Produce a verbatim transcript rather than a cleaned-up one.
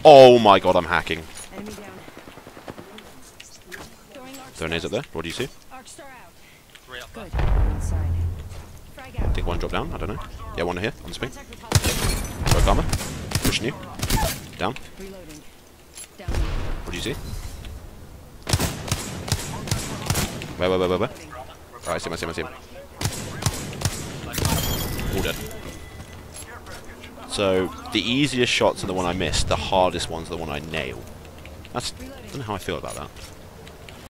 Oh my god, I'm hacking. Enemy down. Throwing nades up there. What do you see? Arc star out. Three up Good. there. Inside. Frag I out. think one dropped down. I don't know. Yeah, one here on the spring. Contact with hostile. Broke armor. Pushing you. Down. Reloading. Down. What do you see? Where, where, where, where, where? Alright, I see him, I see him, I see him. All dead. So, the easiest shots are the one I missed, the hardest ones are the one I nail. That's, I don't know how I feel about that.